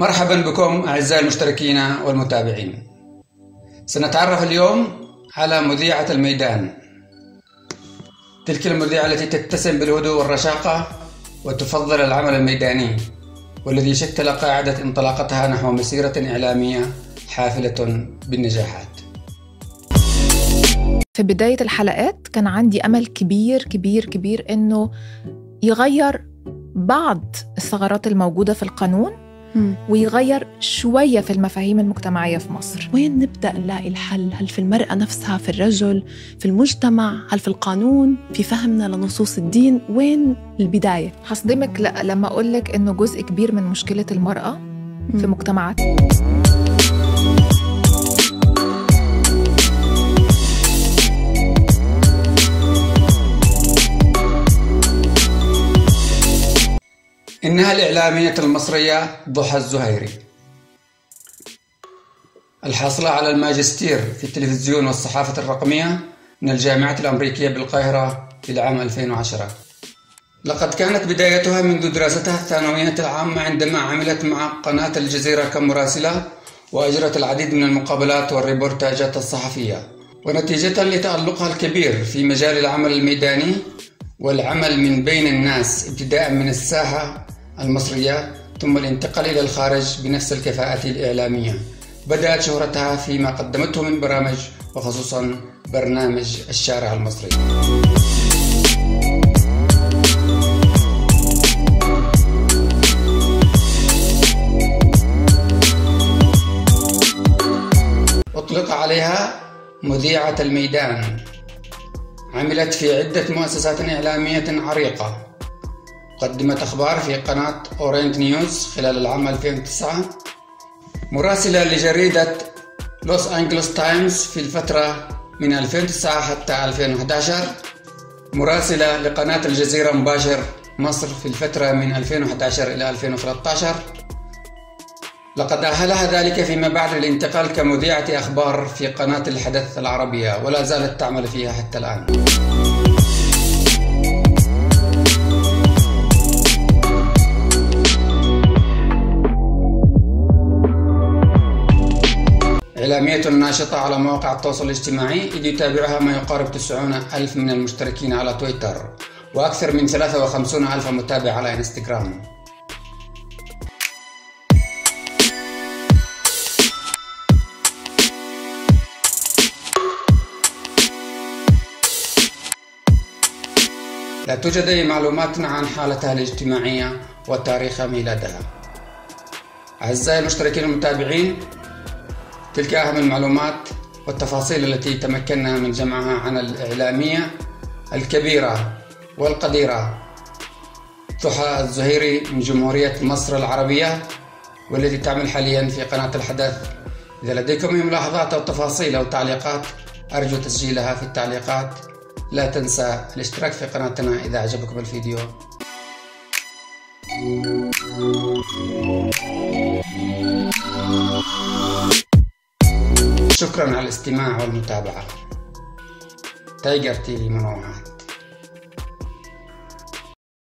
مرحبا بكم أعزائي المشتركين والمتابعين. سنتعرف اليوم على مذيعة الميدان، تلك المذيعة التي تتسم بالهدوء والرشاقة وتفضل العمل الميداني، والذي شكل قاعدة انطلاقتها نحو مسيرة إعلامية حافلة بالنجاحات. في بداية الحلقات كان عندي أمل كبير كبير كبير إنه يغير بعض الثغرات الموجودة في القانون ويغير شوية في المفاهيم المجتمعية في مصر. وين نبدأ نلاقي الحل؟ هل في المرأة نفسها، في الرجل، في المجتمع، هل في القانون، في فهمنا لنصوص الدين؟ وين البداية؟ هصدمك لما أقولك إنه جزء كبير من مشكلة المرأة في مجتمعاتنا إنها الإعلامية المصرية ضحى الزهيري، الحاصلة على الماجستير في التلفزيون والصحافة الرقمية من الجامعة الأمريكية بالقاهرة في العام 2010. لقد كانت بدايتها منذ دراستها الثانوية العامة، عندما عملت مع قناة الجزيرة كمراسلة وأجرت العديد من المقابلات والريبورتاجات الصحفية. ونتيجة لتألقها الكبير في مجال العمل الميداني والعمل من بين الناس، ابتداء من الساحة المصرية ثم الانتقال إلى الخارج بنفس الكفاءة الإعلامية، بدأت شهرتها فيما قدمته من برامج، وخصوصا برنامج الشارع المصري. أطلق عليها مذيعة الميدان. عملت في عدة مؤسسات إعلامية عريقة، قدمت أخبار في قناة أورينت نيوز خلال العام 2009، مراسلة لجريدة لوس أنجلوس تايمز في الفترة من 2009 حتى 2011، مراسلة لقناة الجزيرة مباشر مصر في الفترة من 2011 إلى 2013. لقد أهلها ذلك فيما بعد الانتقال كمذيعة أخبار في قناة الحدث العربية، ولا زالت تعمل فيها حتى الآن. إعلامية ناشطة على مواقع التواصل الاجتماعي، إذ يتابعها ما يقارب 90,000 من المشتركين على تويتر، وأكثر من 53,000 متابع على إنستغرام. لا توجد أي معلومات عن حالتها الاجتماعية وتاريخ ميلادها. أعزائي المشتركين المتابعين، تلك أهم المعلومات والتفاصيل التي تمكنا من جمعها عن الإعلامية الكبيرة والقديرة ضحى الزهيري من جمهورية مصر العربية، والتي تعمل حاليا في قناة الحدث. إذا لديكم أي ملاحظات أو تفاصيل أو تعليقات، أرجو تسجيلها في التعليقات. لا تنسى الاشتراك في قناتنا إذا أعجبكم الفيديو. شكرا على الاستماع والمتابعة. تايجر تي في منوعات.